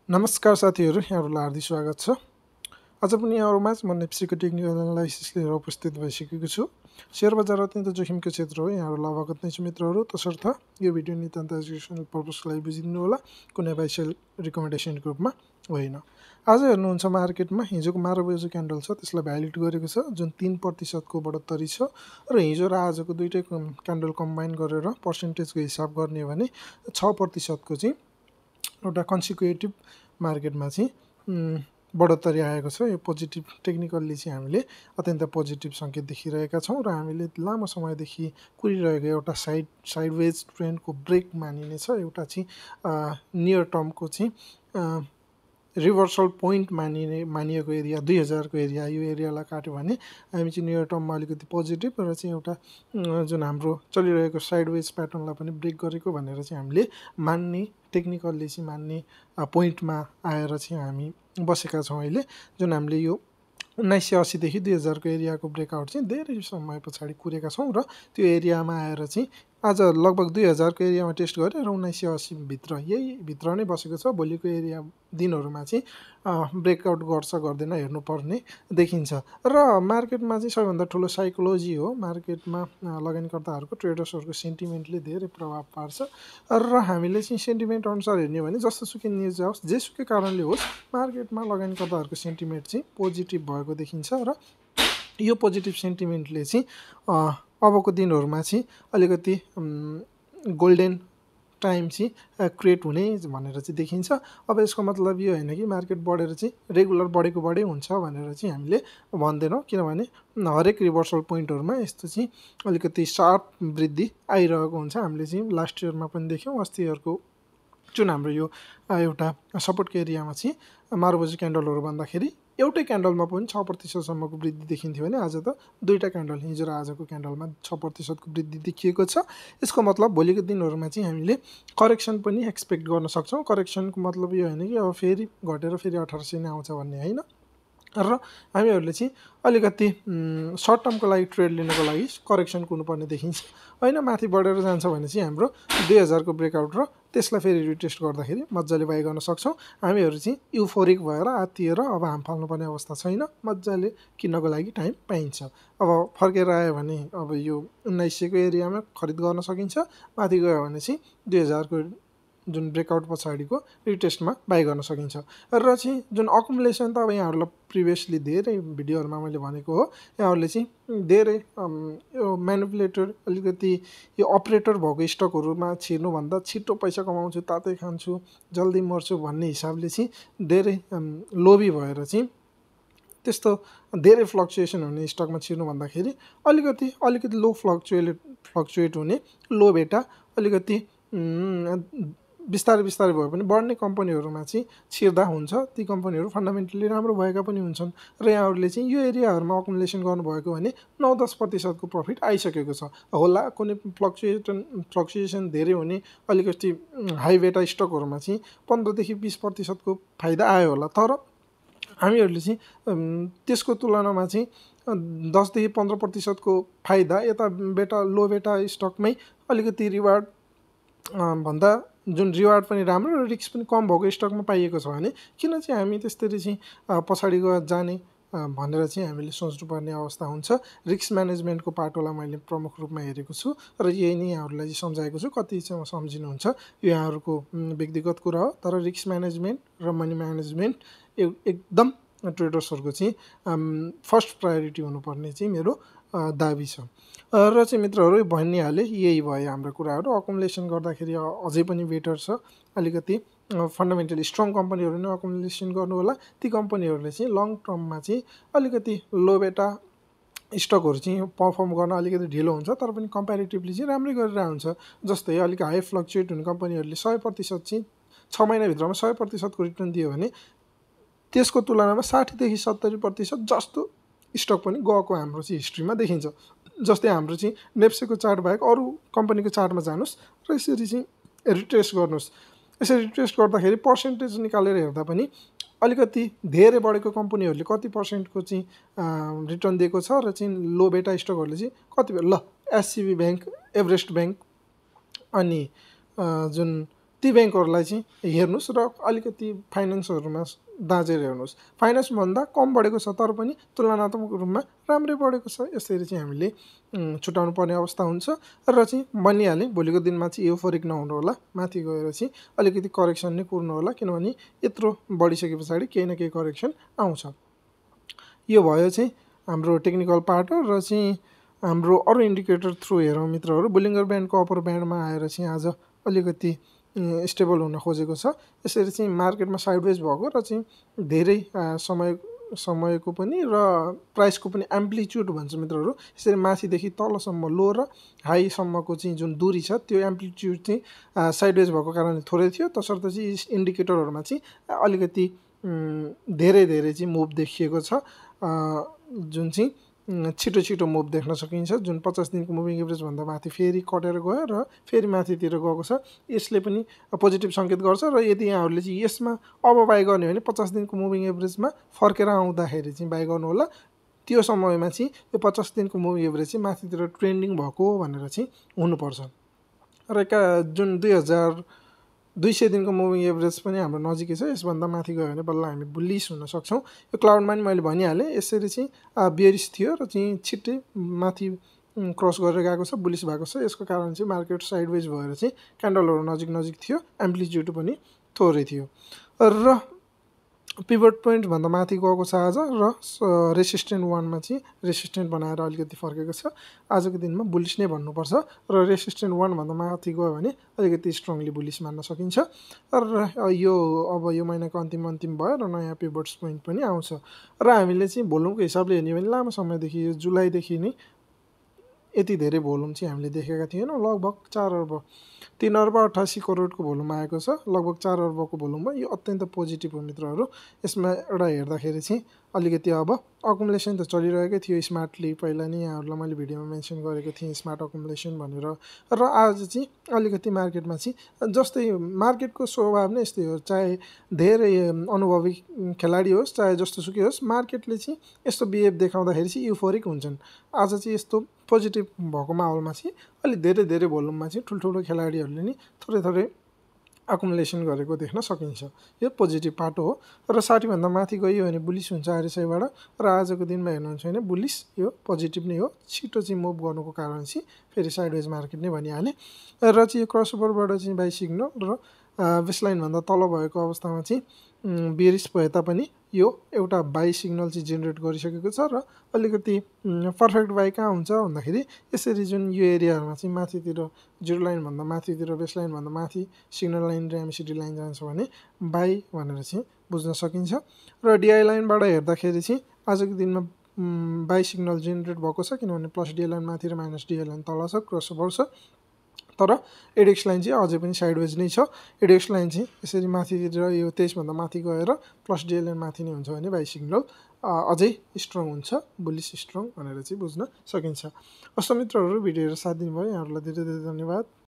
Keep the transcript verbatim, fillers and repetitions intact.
नमस्कार साथीहरु, यहाँहरुलाई हार्दिक स्वागत छ। आज पनि यहाँहरुमा म नेप्सेको टेक्निकल एनालाइसिस लिएर उपस्थित भइसकेको छु। शेयर बजार अत्यन्त जोखिमको क्षेत्र हो, यहाँहरुलाई अवगत नै छु मित्रहरु। तसर्थ यो भिडियो नितान्त एजुकेसनल पर्पसको लागि बुझिदिनु होला, कुनै बाइसेल रिकमेन्डेसनको रूपमा होइन। आज हेर्नुहुन्छ मार्केटमा हिजोको बाह्र बजे क्यान्डल छ त्यसलाई भ्यालिड गरेको छ, जुन तीन प्रतिशत को बढोत्तरी छ र हिजो र आजको दुईटै क्यान्डल कम्बाइन गरेर पर्सेन्टेजको हिसाब गर्ने हो भने छ प्रतिशत को चाहिँ एउटा कन्सिक्युटिभ मार्केटमा चाहिँ बढोत्तरी आएको छ। यो पोजिटिभ टेक्निकल्ली चाहिँ हामीले अत्यन्त पोजिटिभ संकेत देखिरहेका छौं र हामीले लामो समयदेखि कुरिरहेको एउटा साइड साइडवेज ट्रेन्डको ब्रेक मानिनेछ। एउटा चाहिँ नियर टर्मको चाहिँ रिभर्सल पोइन्ट मानिने मानिएको एरिया दुई हजार को एरिया, यो एरियालाई काट्यो भने हामी चाहिँ नियर टर्ममा अलिकति पोजिटिभ र चाहिँ एउटा जुन हाम्रो चलिरहेको साइडवेज प्याटर्नलाई पनि ब्रेक गरेको भनेर चाहिँ हामीले मान्ने टेक्निकल्ली चाहिँ मान्ने पोइन्टमा आएर चाहिँ हामी बसेका छौं। अहिले जुन हामीले यो उन्नाइस सय अस्सी देखि दुई हजार को एरियाको ब्रेकआउट चाहिँ धेरै समय पछाडि कुरेका छौं र त्यो एरियामा आएर चाहिँ आज लगभग दुई हजार को एरियामा टेस्ट गरे र उन्नाइस सय अस्सी भित्र यही भित्र नै बसेको छ। भोलिको एरिया दिनहरुमा चाहिँ ब्रेकआउट गर्छ गर्दैन हेर्नुपर्ने देखिन्छ र मार्केटमा चाहिँ सबैभन्दा ठुलो साइकोलोजी हो। मार्केटमा लगानीकर्ताहरुको ट्रेडर्सहरुको सेन्टिमेन्टले धेरै प्रभाव पार्छ र हामीले चाहिँ सेन्टिमेन्ट अनुसार हेर्ने हो भने जस्तोसुकै न्यूज आओस्, जेसुकै कारणले होस्, मार्केटमा लगानीकर्ताहरुको सेन्टिमेन्ट चाहिँ पोजिटिभ भएको देखिन्छ र यो पोजिटिभ सेन्टिमेन्टले चाहिँ अबको दिनहरुमा चाहिँ अलिकति गोल्डन टाइम चाहिँ क्रिएट हुने भनेर चाहिँ देखिन्छ। अब यसको मतलब यो हैन कि मार्केट बढेर चाहिँ रेगुलर बढेको बढै हुन्छ भनेर चाहिँ हामीले भन्दैनौं, किनभने हरेक रिभर्सल पोइन्टहरुमा यस्तो चाहिँ अलिकति शार्प वृद्धि आइरहेको हुन्छ। हामीले चाहिँ लास्ट इयरमा पनि देख्यौं, अस्ति इयरको जुन हाम्रो यो एउटा सपोर्टको एरियामा चाहिँ बाह्र बजे क्यान्डलहरु भन्दाखेरि एउटै क्यान्डलमा पनि छ प्रतिशत सम्मको वृद्धि देखिन्थ्यो भने आज त दुईटा क्यान्डल हिजो र आजको क्यान्डलमा छ प्रतिशत को वृद्धि देखिएको छ। यसको मतलब भोलिको दिनहरुमा चाहिँ हामीले करेक्सन पनि एक्सपेक्ट गर्न सक्छौं। करेक्सनको मतलब यो हैन कि अब फेरि घटेर फेरि अठार सय नै आउँछ भन्ने हैन र हामीहरुले चाहिँ अलिकति सर्ट टर्मको लागि ट्रेड लिनको लागि करेक्सन कुर्नुपर्ने देखिन्छ। हैन माथि बढेर जान्छ भने चाहिँ हाम्रो दुई हजार को ब्रेकआउट र त्यसलाई फेरि रिटेस्ट गर्दाखेरि मज्जाले बाइ गर्न सक्छौं। हामीहरु चाहिँ युफोरिक भएर आत्तिएर अब हाम फाल्नुपर्ने अवस्था छैन, मज्जाले किन्नको लागि टाइम पाइन्छ। अब फर्केर आयो भने अब यो उन्नाइस सय को एरियामा खरिद गर्न सकिन्छ, माथि गयो भने चाहिँ दुई हजार को जुन ब्रेकआउट पछाडिको रिटेस्टमा बाइ गर्न सकिन्छ र चाहिँ जुन अकुमुलेसन त अब यहाँहरुलाई प्रिभियसली धेरै भिडियोहरुमा मैले भनेको हो। यहाँहरुले चाहिँ धेरै यो म्यानिपुलेटर अलिकति यो अपरेटर भएको स्टकहरुमा छिर्नु भन्दा छिटो पैसा कमाउँछु, तातै खान्छु, जल्दी मर्छु भन्ने हिसाबले चाहिँ धेरै लोभी भएर चाहिँ त्यस्तो धेरै फ्लक्चुएसन हुने स्टकमा छिर्नु भन्दाखेरि अलिकति अलिकति लो फ्लक्चुएट फ्लक्चुएट हुने लो बेटा अलिकति बिस्तारै बिस्तारै भए पनि बढ्ने कम्पनीहरुमा चाहिँ छिर्दा हुन्छ। ती कम्पनीहरु फन्डामेन्टली राम्रो भएका पनि हुन्छन् र यहाँहरुले चाहिँ यो एरियाहरुमा अकुमुलेसन गर्नुभएको भने नौ दस प्रतिशत को प्रफिट आइसकेको छ होला। कुनै फ्लक्चुएसन फ्लक्चुएसन धेरै हुने अलिकति हाई बेटा स्टकहरुमा चाहिँ पन्ध्र देखि बीस प्रतिशत को फाइदा आयो होला, तर हामीहरुले चाहिँ त्यसको तुलनामा चाहिँ दस देखि पन्ध्र प्रतिशत को फाइदा यता बेटा लो बेटा स्टकमै अलिकति रिवार्ड भन्दा जुन रिवार्ड पनि राम्रो र रिस्क पनि कम भएको स्टकमा पाइएको छ भने किन चाहिँ हामी त्यसरी चाहिँ पछाडि गएर जाने भनेर चाहिँ हामीले सोच्नुपर्ने अवस्था हुन्छ। रिस्क म्यानेजमेन्टको पाटोलाई मैले प्रमुख रूपमा हेरेको छु र यही नै यहाँहरुलाई चाहिँ सम्झाएको छु। कति चाहिँ सम्झिनुहुन्छ यो यहाँहरुको व्यक्तिगत कुरा हो, तर रिस्क म्यानेजमेन्ट र मनी म्यानेजमेन्ट एकदम ट्रेडर्सहरुको चाहिँ फर्स्ट प्रायोरिटी हुनुपर्ने चाहिँ मेरो दाबी छ र चाहिँ मित्रहरु भनिहाले यही भयो हाम्रो कुराहरु। अकुमुलेसन गर्दाखेरि अझै पनि बेटर छ, अलिकति फन्डामेन्टली स्ट्रङ कम्पनीहरु नै अकुमुलेसन गर्नु होला। ती कम्पनीहरुले चाहिँ लङ टर्ममा चाहिँ अलिकति लो बेटा स्टकहरु चाहिँ परफर्म गर्न अलिकति ढिलो हुन्छ, तर पनि कम्प्यारेटिभली चाहिँ राम्रै गरेर हुन्छ। जस्तै अलिक हाई फ्लक्चुएट हुने कम्पनीहरुले सय प्रतिशत चाहिँ छ महिना भित्रमा सय प्रतिशत को रिटर्न दियो भने त्यसको तुलनामा साठी देखि सत्तरी प्रतिशत जस्तो स्टक पनि गएको हाम्रो चाहिँ हिस्ट्रीमा देखिन्छ। जस्तै हाम्रो चाहिँ नेप्सेको चार्ट बाहेक अरु कम्पनीको चार्टमा जानुस् र यसरी चाहिँ रिट्रेस गर्नुस्। यसरी रिट्रेस गर्दाखेरि पर्सेन्टेज निकालेर हेर्दा पनि अलिकति धेरै बढेको कम्पनीहरुले कति पर्सेन्टको चाहिँ रिटर्न दिएको छ र चाहिँ लो बेटा स्टकहरुले चाहिँ कति ल एससीबी बैंक, एभरेस्ट बैंक अनि जुन ती ब्याङ्कहरूलाई चाहिँ हेर्नुहोस् र अलिकति फाइनेन्सहरूमा दाँचेर हेर्नुहोस्। फाइनेन्सभन्दा कम बढेको छ तर पनि तुलनात्मक रूपमा राम्रै बढेको छ, यसरी चाहिँ हामीले छुटाउनु पर्ने अवस्था हुन्छ र चाहिँ बनिहाले भोलिको दिनमा चाहिँ युफोरिक नहुनु होला, माथि गएर चाहिँ अलिकति करेक्सन नै कुर्नु होला, किनभने यत्रो बढिसके पछाडि केही न केही करेक्सन आउँछ। यो भयो चाहिँ हाम्रो टेक्निकल पार्ट हो र चाहिँ हाम्रो अरू इन्डिकेटर थ्रु हेरौँ मित्रहरू। बुलिङ्गर ब्यान्डको अप्पर ब्यान्डमा आएर चाहिँ आज अलिकति स्टेबल हुन खोजेको छ। यसरी चाहिँ मार्केटमा साइडवेज भएको र चाहिँ धेरै समय समयको पनि र प्राइसको पनि एम्प्लिट्युड भन्छ मित्रहरू। यसरी माथिदेखि तलसम्म लो र हाईसम्मको चाहिँ जुन दूरी छ त्यो एम्प्लिट्युड चाहिँ साइडवेज भएको कारणले थोरै थियो, तसर्थ चाहिँ इन्डिकेटरहरूमा चाहिँ अलिकति धेरै धेरै चाहिँ मुभ देखिएको छ, जुन चाहिँ छिटो छिटो मुभ देख्न सकिन्छ। जुन पचास दिनको मुभिङ एभरेजभन्दा माथि फेरि कटेर गयो र फेरि माथितिर गएको छ, यसले पनि पोजिटिभ सङ्केत गर्छ। र यदि यहाँहरूले चाहिँ यसमा अब बाई गर्ने भने पचास दिनको मुभिङ एभरेजमा फर्केर आउँदाखेरि चाहिँ बाई गर्नु होला। त्यो समयमा चाहिँ यो पचास दिनको मुभिङ एभरेज चाहिँ माथितिर ट्रेन्डिङ भएको भनेर चाहिँ हुनुपर्छ। र एका जुन दुई हजार दुई सय दिनको मुभिङ एभरेज पनि हाम्रो नजिकै छ, यसभन्दा माथि गयो भने बल्ल हामी बुलिस हुन सक्छौँ। यो क्लाउडमा नि मैले भनिहालेँ, यसरी चाहिँ बियरिस थियो र चाहिँ छिट्टै माथि क्रस गरेर गएको छ, बुलिस भएको छ। यसको कारण चाहिँ मार्केट साइडवेज भएर चाहिँ क्यान्डलहरू नजिक नजिक थियो, एम्प्लिट्युड पनि थोरै थियो र पिभट पोइन्टभन्दा माथि गएको छ आज र रेसिस्टेन्ट वानमा चाहिँ रेसिस्टेन्ट बनाएर अलिकति फर्केको छ। आजको दिनमा बुलिस नै भन्नुपर्छ र रेसिस्टेन्ट वानभन्दा माथि गयो भने अलिकति स्ट्रङली बुलिस मान्न सकिन्छ। र यो अब यो महिनाको अन्तिम अन्तिम भयो र नयाँ पिभट्स पोइन्ट पनि आउँछ र हामीले चाहिँ भोल्युमको हिसाबले हेर्ने भने लामो समयदेखि यो जुलाईदेखि नै यति धेरै भोल्युम चाहिँ हामीले देखेका थिएनौँ। लगभग चार अर्ब तीन अर्ब अठासी करोडको भोल्युम आएको छ, लगभग चार अर्बको भोल्युममा। यो अत्यन्त पोजिटिभ हो मित्रहरू। यसमा एउटा हेर्दाखेरि चाहिँ अलिकति अब अकुमुलेसन त चलिरहेकै थियो स्मार्टली, पहिला नै यहाँहरूलाई मैले भिडियोमा मेन्सन गरेको थिएँ स्मार्ट अकुमुलेसन भनेर। र आज चाहिँ अलिकति मार्केटमा चाहिँ जस्तै मार्केटको स्वभाव नै यस्तै हो, चाहे धेरै अनुभवी खेलाडी होस् चाहे जस्तो सुकै होस्, मार्केटले चाहिँ यस्तो बिहेभ देखाउँदाखेरि चाहिँ युफोरिक हुन्छन्। आज चाहिँ यस्तो पोजिटिभ भएको माहौलमा चाहिँ अलिक धेरै धेरै भोल्युममा चाहिँ ठुल्ठुलो खेलाडीहरूले नि थोरै थोरै अकुमुलेसन गरेको देख्न सकिन्छ। यो पोजिटिभ पाटो हो र साठीभन्दा माथि गयो भने बुलिस हुन्छ आरएसआईबाट र आजको दिनमा हेर्नुहुन्छ भने बुलिस यो पोजिटिभ नै हो। छिटो चाहिँ मुभ गर्नुको कारण चाहिँ फेरि साइडवेज मार्केट नै भनिहालेँ र चाहिँ यो क्रसओभरबाट चाहिँ बाई सिग्नल र बेसलाइनभन्दा तल भएको अवस्थामा चाहिँ बियरिस भए तापनि यो एउटा बाई सिग्नल चाहिँ जेनेरेट गरिसकेको छ र अलिकति पर्फेक्ट बाई कहाँ हुन्छ भन्दाखेरि यसरी जुन यो एरियाहरूमा चाहिँ माथितिर जिरो लाइनभन्दा माथितिर बेसलाइनभन्दा माथि सिग्नल लाइन र एमसिडी लाइन जान्छ भने बाई भनेर चाहिँ बुझ्न सकिन्छ। र डिआई लाइनबाट हेर्दाखेरि चाहिँ आजको दिनमा बाई सिग्नल जेनेरेट भएको छ, किनभने प्लस डिआई लाइन माथि र माइनस डिआई लाइन तल छ, क्रसओभर छ। तर एडिक्स लाइन चाहिँ अझै पनि साइडवेज नै छ। एडिक्स लाइन चाहिँ यसरी माथितिर यो तेइसभन्दा माथि गएर प्लस डिआई लाइन माथि नै हुन्छ भने बाई सिग्नल अझै स्ट्रङ हुन्छ, बुलिस स्ट्रङ भनेर चाहिँ बुझ्न सकिन्छ। हस्त मित्रहरू, भिडियो हेरेर साथ दिनुभयो यहाँहरूलाई धेरै धेरै धन्यवाद।